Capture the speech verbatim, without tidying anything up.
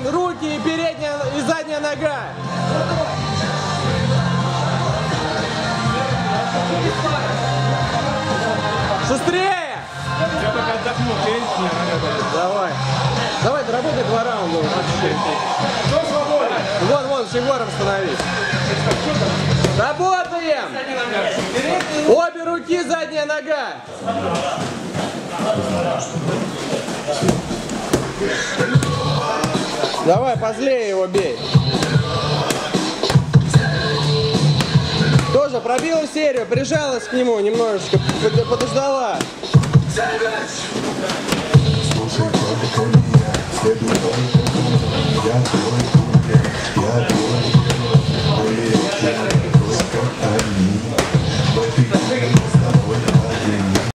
руки и передняя и задняя нога. Шустрее! Я только отдохну, Давай. Давай, доработай два раунда. Вон, вон, с Егором становись. Работаем! Обе руки, задняя нога. Давай, позлее его бей. Тоже пробила серию, прижалась к нему немножечко, подождала. Слушай, только меня, следуй только меня, я твой кумир, я твой